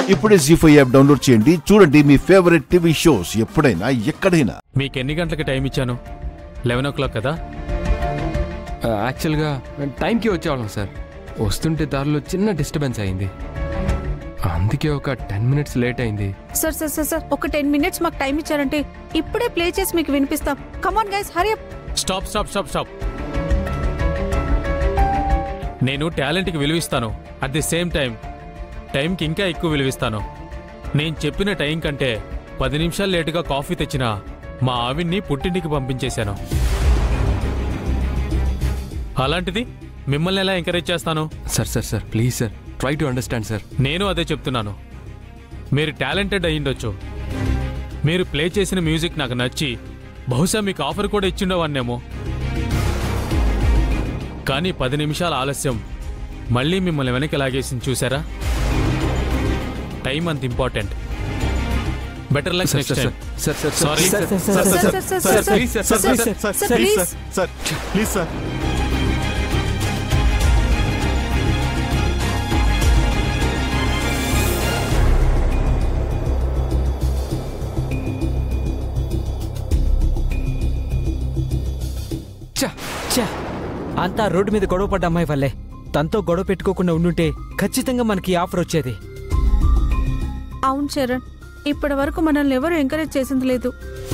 ఇప్పుడే జీ5 app download చేయండి. చూడండి మీ ఫేవరెట్ టీవీ షోస్ ఎప్పుడైనా ఎక్కడైనా. మీకు ఎన్ని గంటలకి టైం ఇచ్చాను? 11 o'clock కదా? యాక్చువల్గా టైంకి వచ్చేవాళ్ళం సార్. వస్తుంటే దారిలో చిన్న డిస్టర్బెన్స్ అయింది, అందుకే ఒక 10 minutes లేట్ అయింది. సార్ సార్ సార్ సార్ ఒక 10 minutes మాకు టైం ఇచ్చారంటే ఇప్పుడే ప్లే చేసి మీకు వినిపిస్తాం. Come on guys, hurry up. Stop stop stop stop. నేను టాలెంట్కి విలువిస్తాను, అట్ ది సేమ్ టైంకి ఇంకా ఎక్కువ విలువిస్తాను. నేను చెప్పిన టైం కంటే 10 నిమిషాలు లేటుగా కాఫీ తెచ్చినా మా ఆవిడ్ని పుట్టింటికి పంపించేశాను. అలాంటిది మిమ్మల్ని ఎలా ఎంకరేజ్ చేస్తాను? Sir sir sir please sir, try to understand sir. నేను అదే చెప్తున్నాను. మీరు టాలెంటెడ్ అయ్యిండొచ్చు, మీరు ప్లే చేసిన మ్యూజిక్ నాకు నచ్చి బహుశా మీకు ఆఫర్ కూడా ఇచ్చిండేవాన్నేమో. కానీ 10 నిమిషాల ఆలస్యం మళ్ళీ మిమ్మల్ని వెనక్కి లాగేసింది చూసారా? టైం అంత important. Better luck next time. Sir sir sorry sir please sir, please sir. అంతా రోడ్డు మీద గొడవ పడ్డ అమ్మాయి వల్లే. తనతో గొడవ పెట్టుకోకుండా ఉండుంటే ఖచ్చితంగా మనకి ఆఫర్ వచ్చేది. అవును చరణ్, ఇప్పటి వరకు మనల్ని ఎవరు ఎంకరేజ్ చేసింది లేదు.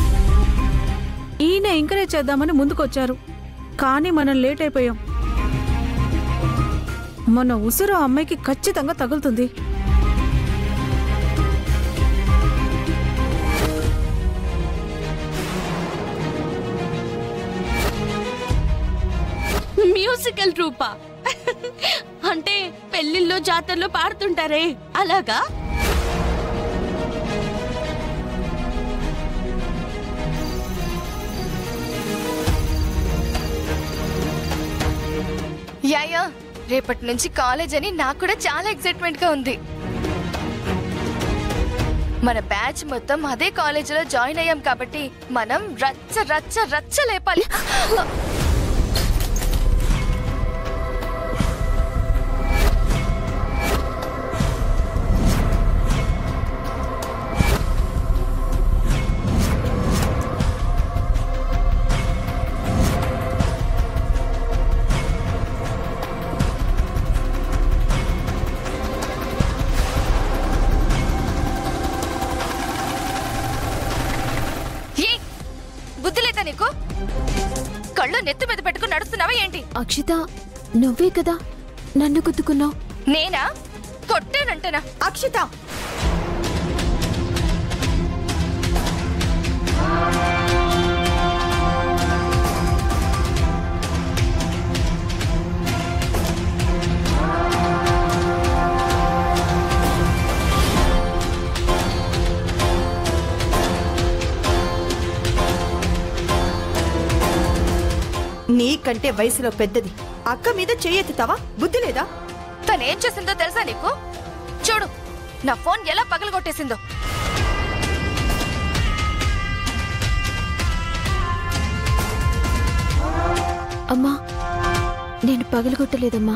ఈయన ఎంకరేజ్ చేద్దామని ముందుకొచ్చారు, కానీ మనం లేట్ అయిపోయాం. మన ఉసురు ఆ అమ్మాయికి ఖచ్చితంగా తగులుతుంది. మ్యూజికల్ రూపా అంటే పెళ్లిల్లో జాతరలో పాడుతుంటారే అలాగా? యాయా, రేపటి నుంచి కాలేజ్ అని నాకు కూడా చాలా ఎక్సైట్మెంట్ గా ఉంది. మన బ్యాచ్ మొత్తం అదే కాలేజీలో జాయిన్ అయ్యాం కాబట్టి మనం రచ్చ రచ్చ రచ్చ లేపాలి. నీకు కళ్ళు నెత్తి మీద పెట్టుకుని నడుస్తున్నావా ఏంటి? అక్షిత, నువ్వే కదా నన్ను గుద్దుకున్నావు. నేనా? కొట్టానంటనా? అక్షిత, నీకంటే వయసులో పెద్దది అక్క మీద చెయ్యెత్తుతావా? బుద్ధి లేదా? తనేం చేసిందో తెలుసా నీకు? చూడు, నా ఫోన్ ఎలా పగలగొట్టేసిందో. అమ్మా, నేను పగలగొట్టలేదమ్మా.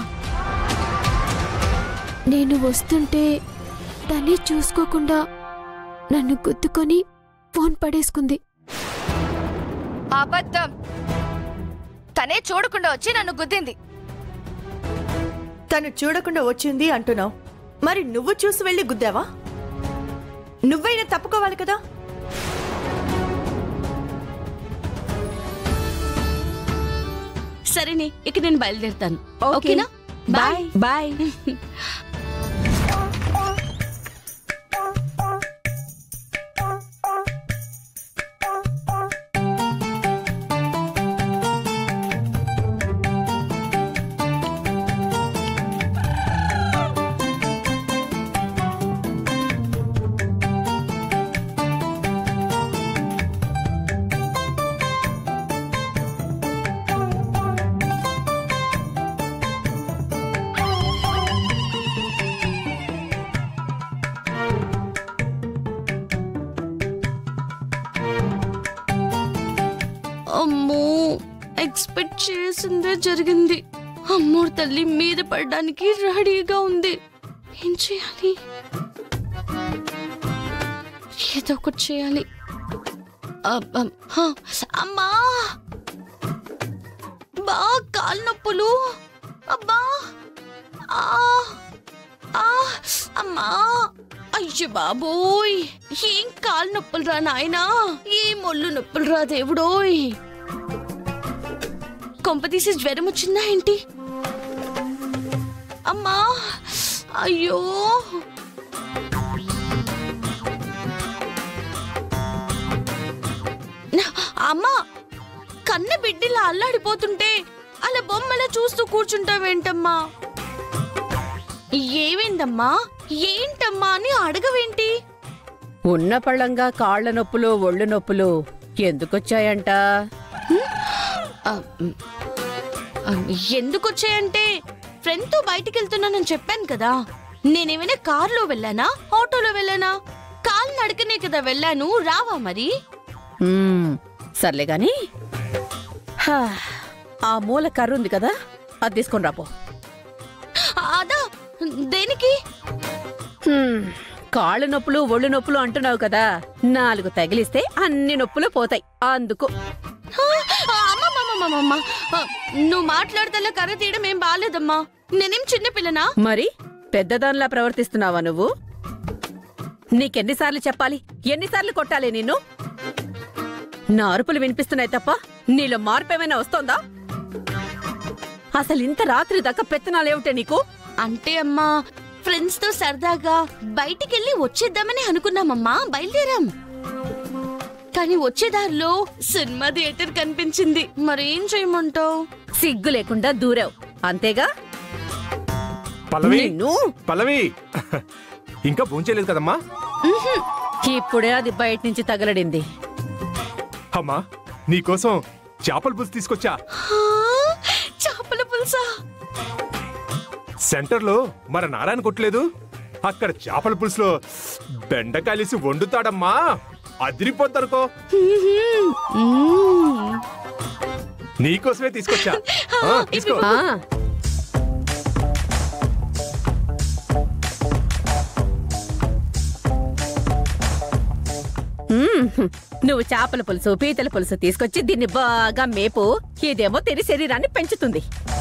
నేను వస్తుంటే తనే చూసుకోకుండా నన్ను గుద్దుకొని ఫోన్ పడేసుకుంది. అబద్ధం. తనే చూడకుండా వచ్చి నన్ను గుద్దింది. తను చూడకుండా వచ్చింది అంటున్నావు, మరి నువ్వు చూసి వెళ్ళి గుద్దావా? నువ్వైనా తప్పుకోవాలి కదా. సరేనే, ఇక నేను బయలుదేరుతాను. ఓకేనా? Bye bye. అమ్మో, ఎక్స్పెక్ట్ చేసిందే జరిగింది. అమ్మోర్ తల్లి మీద పడడానికి రెడీగా ఉంది. ఏం చేయాలి? ఏదో ఒకటి చేయాలి. అమ్మా, బా కాలు నొప్పులు. అబ్బా, అమ్మా, అయ్యో బాబోయ్, ఏం కాలు నొప్పులు రా నాయనా, ఏం ఒళ్ళు నొప్పులు రా దేవుడోయ్. కొంపతీసి జ్వరం వచ్చిందా ఏంటి? అమ్మా, అయ్యో. అమ్మా, కన్న బిడ్డలా అల్లాడిపోతుంటే అలా బొమ్మలా చూస్తూ కూర్చుంటావేంటమ్మా? ఏమైందమ్మా, ఏంటమ్మా అని అడగవేంటి? ఉన్న పళ్ళంగా కాళ్ల నొప్పులు ఒళ్ళు నొప్పులు ఎందుకొచ్చాయంట? ఎందుకొచ్చాయంటే ఫ్రెండ్ తో బయటికి వెళ్తున్నానని చెప్పాను కదా. నేనేమైనా కారులో వెళ్ళానా, ఆటోలో వెళ్ళానా? కాలు నడకనే కదా వెళ్ళాను. రావా మరి? సర్లే గాని ఆ మూల కర్ర ఉంది కదా, అది తీసుకొని రాపో. అదా దేనికి? కాళ్ళు నొప్పులు ఒళ్ళు నొప్పులు అంటున్నావు కదా, 4 తగిలిస్తే అన్ని నొప్పులు పోతాయి అందుకు. నువ్వు మాట్లాడతల్లా కర్ర తీయడం ఏం బాలేదమ్మా. నేనేం చిన్నపిల్లనా? మరి పెద్దదానిలా ప్రవర్తిస్తున్నావా నువ్వు? నీకెన్నిసార్లు చెప్పాలి, ఎన్నిసార్లు కొట్టాలి నిన్ను? నా అరుపులు వినిపిస్తున్నాయి తప్ప నీలో మార్పు ఏమైనా వస్తోందా? అసలు ఇంత రాత్రి దాకా పెత్తనాలేమిటే నీకు? అంటే అమ్మా, ఫ్రెండ్స్ తో సరదాగా బయటికెళ్ళి వచ్చేద్దామని అనుకున్నామమ్మా. బయలుదేరాం. కానీ వచ్చేదారిలో సినిమా థియేటర్ కనిపించింది. మరేం చేయమంటావు? సిగ్గు లేకుండా దూరావు అంతేగా? పల్లవి, ఇంకా భోంచేయలేదు కదమ్మా? ఇప్పుడే అది బయట నుంచి తగలడింది. అమ్మా, నీకోసం చేపల పులుసు తీసుకొచ్చా. చేపల పులుసా? సెంటర్లో మన నారాయణ కొట్టలేదు, అక్కడ చేపల పులుసులో బెండకాయలేసి వండుతాడమ్మా. అదిరిపోద్దనుకో. నీకోసమే తీసుకొచ్చా. తీసుకో. నువ్వు చేపల పులుసు పీతల పులుసు తీసుకొచ్చి దీన్ని బాగా మేపు. ఇదేమో తెరి శరీరాన్ని పెంచుతుంది.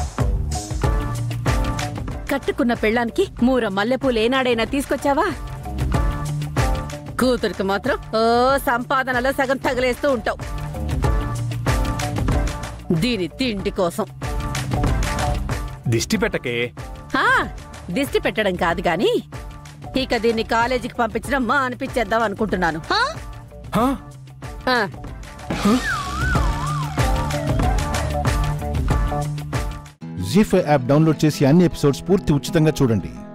కట్టుకున్న పెళ్ళానికి 3 మల్లెపూలు ఏనాడైనా తీసుకొచ్చావా? కూతురికి మాత్రం సంపాదనలో సగం తగిలేస్తూ ఉంటావు దీని తిండి కోసం. దిష్టి పెట్టకే. దిష్టి పెట్టడం కాదు గాని, ఇక దీన్ని కాలేజీకి పంపించడం మా అనిపించేద్దాం అనుకుంటున్నాను. జీ5 యాప్ డౌన్లోడ్ చేసి అన్ని ఎపిసోడ్స్ పూర్తి ఉచితంగా చూడండి.